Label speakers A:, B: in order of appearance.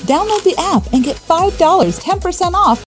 A: Download the app and get $5 10% off